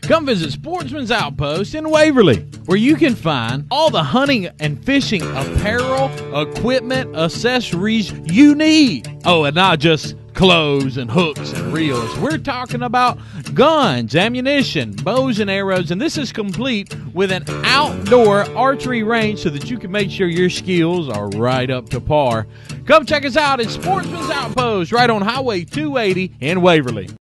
Come visit Sportsman's Outpost in Waverly, where you can find all the hunting and fishing apparel, equipment, accessories you need. Oh, and not just clothes and hooks and reels. We're talking about guns, ammunition, bows and arrows, and this is complete with an outdoor archery range so that you can make sure your skills are right up to par. Come check us out at Sportsman's Outpost right on Highway 280 in Waverly.